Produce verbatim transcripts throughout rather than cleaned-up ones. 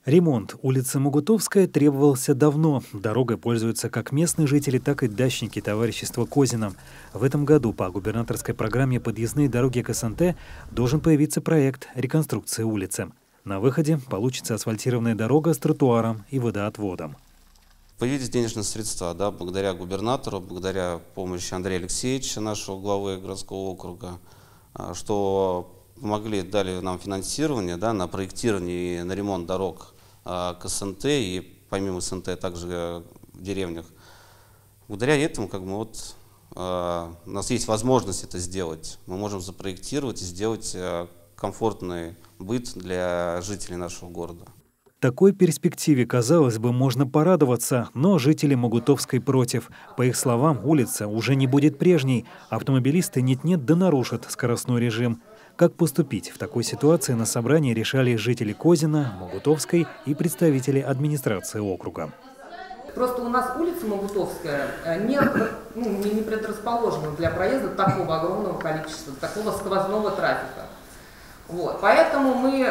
Ремонт улицы Могутовская требовался давно. Дорогой пользуются как местные жители, так и дачники товарищества Козина. В этом году по губернаторской программе «Подъездные дороги к СНТ» должен появиться проект реконструкции улицы. На выходе получится асфальтированная дорога с тротуаром и водоотводом. Появились денежные средства, да, благодаря губернатору, благодаря помощи Андрея Алексеевича, нашего главы городского округа, что помогли, дали нам финансирование, да, на проектирование и на ремонт дорог а, к СНТ и помимо СНТ также в деревнях. Благодаря этому как бы, вот, а, у нас есть возможность это сделать. Мы можем запроектировать и сделать а, комфортный быт для жителей нашего города. Такой перспективе, казалось бы, можно порадоваться, но жители Могутовской против. По их словам, улица уже не будет прежней. Автомобилисты нет-нет да нарушат скоростной режим. Как поступить в такой ситуации на собрании решали жители Козина, Могутовской и представители администрации округа. Просто у нас улица Могутовская не, ну, не предрасположена для проезда такого огромного количества, такого сквозного трафика. Вот. Поэтому мы,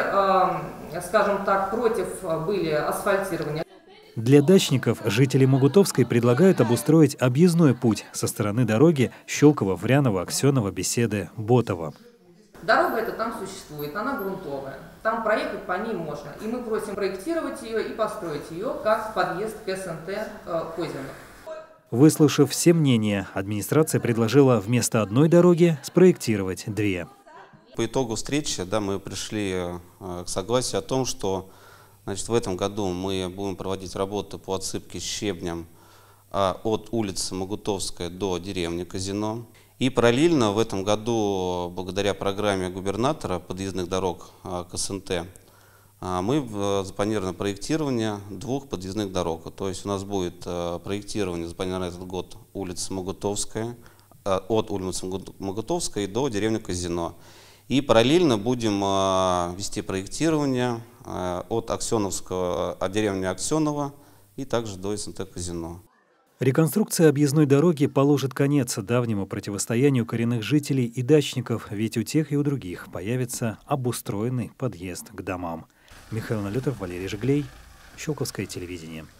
э, скажем так, против были асфальтирования. Для дачников жители Могутовской предлагают обустроить объездной путь со стороны дороги Щелково, Вряново, Аксенова, Беседы, Ботово. Дорога эта там существует, она грунтовая, там проехать по ней можно. И мы просим проектировать ее и построить ее как подъезд к СНТ э, Козина. Выслушав все мнения, администрация предложила вместо одной дороги спроектировать две. По итогу встречи, да, мы пришли э, к согласию о том, что, значит, в этом году мы будем проводить работы по отсыпке щебнем э, от улицы Могутовская до деревни Казино. И параллельно в этом году, благодаря программе губернатора подъездных дорог э, к СНТ, э, мы э, запланировано проектирование двух подъездных дорог. То есть у нас будет э, проектирование, запланировано этот год, улица Могутовская, э, от улицы Могутовской до деревни Казино. И параллельно будем э, вести проектирование э, от Аксеновского, от деревни Аксенова и также до СНТ Казино. Реконструкция объездной дороги положит конец давнему противостоянию коренных жителей и дачников, ведь у тех и у других появится обустроенный подъезд к домам. Михаил Налетов, Валерий Жиглей, Щелковское телевидение.